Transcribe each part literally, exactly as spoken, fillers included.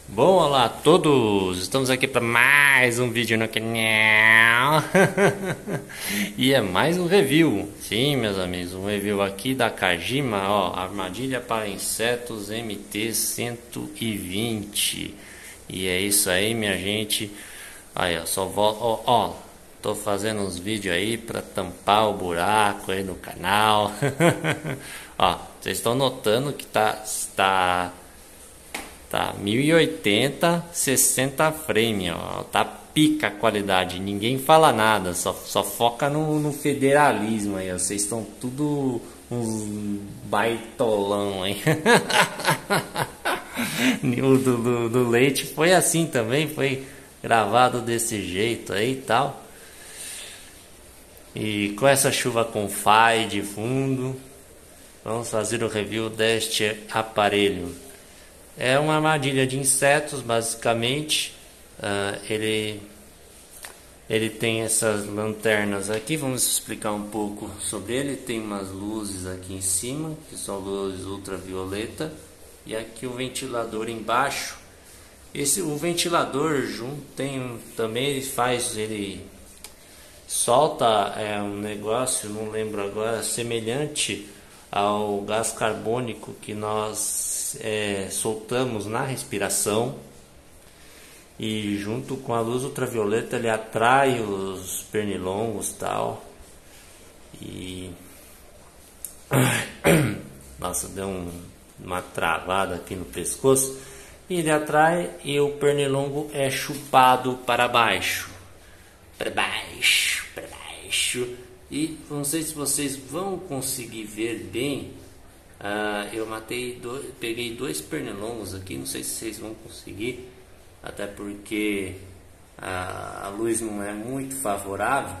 Bom, olá a todos! Estamos aqui para mais um vídeo no canal. E é mais um review. Sim, meus amigos, um review aqui da Kajima, ó, armadilha para insetos M T cento e vinte. E é isso aí, minha gente. Aí, ó, só volta, ó, ó, tô fazendo uns vídeos aí para tampar o buraco aí no canal. Ó, vocês estão notando que tá está Tá, mil e oitenta, sessenta frame, ó, tá pica a qualidade, ninguém fala nada, só, só foca no, no federalismo aí, ó. Vocês estão tudo uns baitolão aí. O do, do, do Leite foi assim também, foi gravado desse jeito aí e tal. E com essa chuva com fai de fundo, vamos fazer o review deste aparelho. É uma armadilha de insetos, basicamente. Uh, ele, ele tem essas lanternas aqui. Vamos explicar um pouco sobre ele. Tem umas luzes aqui em cima, que são luzes ultravioleta. E aqui o ventilador embaixo. Esse, o ventilador junto tem também, ele faz, ele solta é, um negócio, não lembro agora, semelhante ao gás carbônico que nós É, soltamos na respiração, e junto com a luz ultravioleta ele atrai os pernilongos tal. E nossa, deu um, uma travada aqui no pescoço. E ele atrai e o pernilongo é chupado para baixo, para baixo, para baixo. E não sei se vocês vão conseguir ver bem. Uh, eu matei dois, peguei dois pernilongos aqui, não sei se vocês vão conseguir, até porque a, a luz não é muito favorável.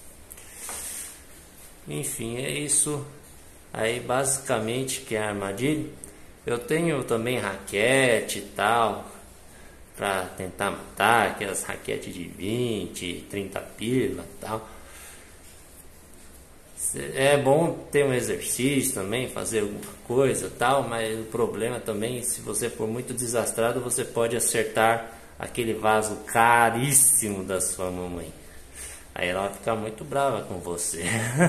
Enfim, é isso aí basicamente que é a armadilha. Eu tenho também raquete e tal, para tentar matar, aquelas raquetes de vinte, trinta pila e tal. É bom ter um exercício também, fazer alguma coisa tal, mas o problema também, se você for muito desastrado, você pode acertar aquele vaso caríssimo da sua mamãe. Aí ela vai ficar muito brava com você.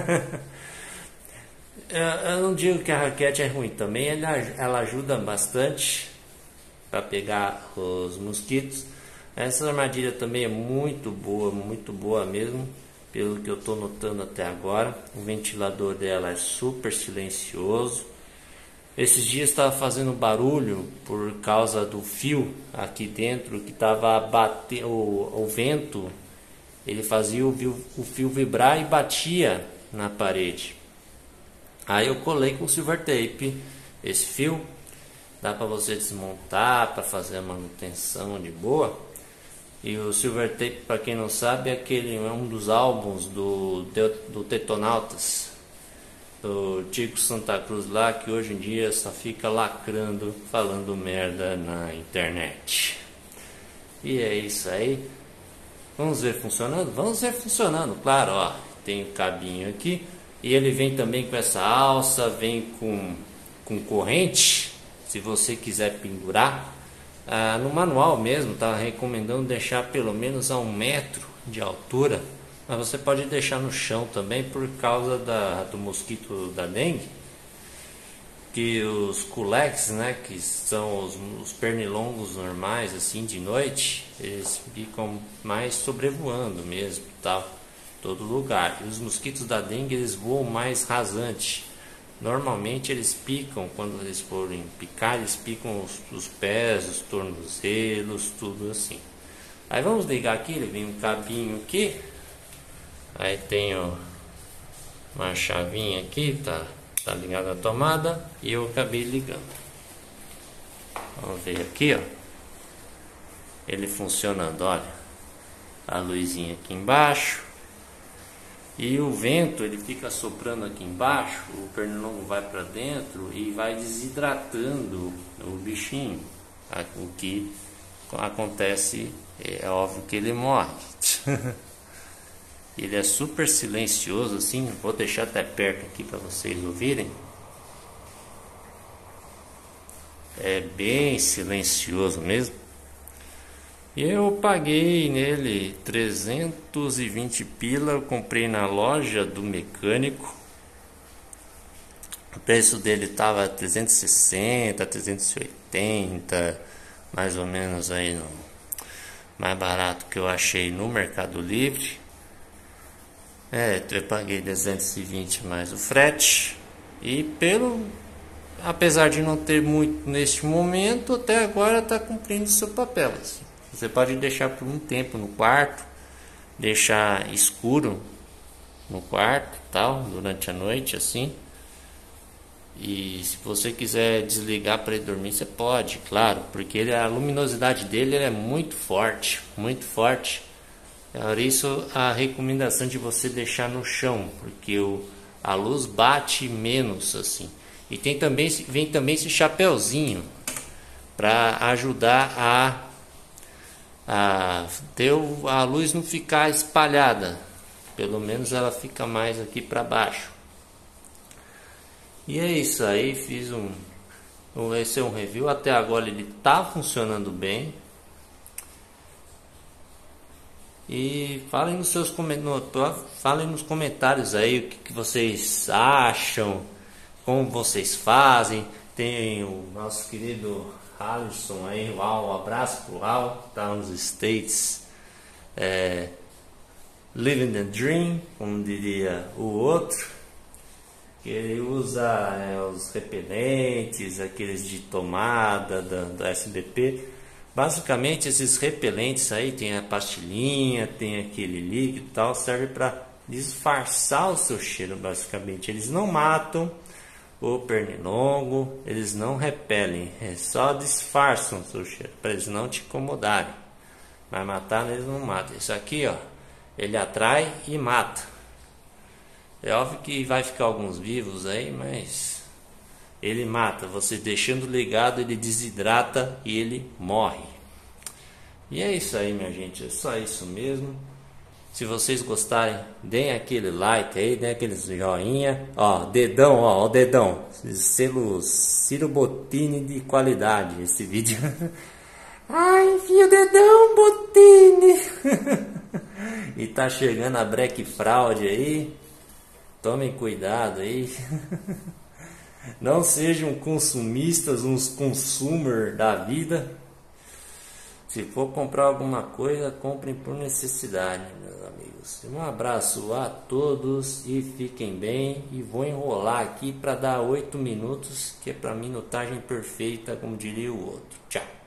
Eu não digo que a raquete é ruim, também ela, ela ajuda bastante para pegar os mosquitos. Essa armadilha também é muito boa, muito boa mesmo. Pelo que eu estou notando até agora, o ventilador dela é super silencioso. Esses dias estava fazendo barulho por causa do fio aqui dentro que estava batendo, o, o vento, ele fazia o, o fio vibrar e batia na parede. Aí eu colei com silver tape esse fio, dá para você desmontar para fazer a manutenção de boa. E o Silver Tape, para quem não sabe, é aquele, é um dos álbuns do, do Detonautas, do Tico Santa Cruz lá, que hoje em dia só fica lacrando, falando merda na internet. E é isso aí. Vamos ver funcionando? Vamos ver funcionando, claro, ó. Tem o cabinho aqui. E ele vem também com essa alça, vem com, com corrente, se você quiser pendurar. Ah, no manual mesmo tá recomendando deixar pelo menos a um metro de altura, mas você pode deixar no chão também por causa da, do mosquito da dengue, que os culex, né, que são os, os pernilongos normais assim de noite, eles ficam mais sobrevoando mesmo, tal, todo lugar. E os mosquitos da dengue eles voam mais rasante. Normalmente eles picam, quando eles forem picar, eles picam os, os pés, os tornozelos, tudo assim. Aí vamos ligar aqui, ele vem um cabinho aqui. Aí tem ó, uma chavinha aqui, tá, tá ligada a tomada. E eu acabei ligando. Vamos ver aqui, ó. Ele funcionando, olha. A luzinha aqui embaixo. E o vento ele fica soprando aqui embaixo, o pernilongo vai para dentro e vai desidratando o bichinho. O que acontece, é óbvio que ele morre. Ele é super silencioso assim, vou deixar até perto aqui para vocês ouvirem. É bem silencioso mesmo. E eu paguei nele trezentos e vinte pila, eu comprei na loja do mecânico. O preço dele tava trezentos e sessenta, trezentos e oitenta, mais ou menos aí no mais barato que eu achei no Mercado Livre. É, eu paguei duzentos e vinte mais o frete. E pelo apesar de não ter muito neste momento, até agora está cumprindo o seu papel. Assim. Você pode deixar por um tempo no quarto, deixar escuro no quarto, tal, durante a noite, assim. E se você quiser desligar para ir dormir, você pode, claro, porque ele, a luminosidade dele é muito forte, muito forte. Por isso a recomendação de você deixar no chão, porque o, a luz bate menos assim. E tem também, vem também esse chapéuzinho para ajudar a, a ter o, a luz não ficar espalhada. Pelo menos ela fica mais aqui para baixo. E é isso aí, fiz um, esse é um review. Até agora ele tá funcionando bem. E falem nos seus comentários, falem nos comentários aí o que, que vocês acham, como vocês fazem. Tem o nosso querido Alisson aí, uau, um abraço pro Al, tá nos States, é, living the dream, como diria o outro. Ele usa é, os repelentes, aqueles de tomada da, da S B P. Basicamente esses repelentes aí, tem a pastilhinha, tem aquele líquido e tal, serve para disfarçar o seu cheiro basicamente. Eles não matam o pernilongo, eles não repelem, é só disfarçam o seu cheiro, para eles não te incomodarem. Mas matar eles não matam. Isso aqui, ó, ele atrai e mata. É óbvio que vai ficar alguns vivos aí, mas ele mata. Você deixando ligado, ele desidrata e ele morre. E é isso aí, minha gente. É só isso mesmo. Se vocês gostarem, deem aquele like aí, deem aquele joinha. Ó, dedão, ó, o dedão. Selo Ciro Bottini de qualidade esse vídeo. Ai, enfia o dedão, Bottini. E tá chegando a Black Fraud aí. Tomem cuidado aí. Não sejam consumistas, uns consumer da vida. Se for comprar alguma coisa, comprem por necessidade, meus amigos. Um abraço a todos e fiquem bem. E vou enrolar aqui para dar oito minutos, que é para minutagem perfeita, como diria o outro. Tchau.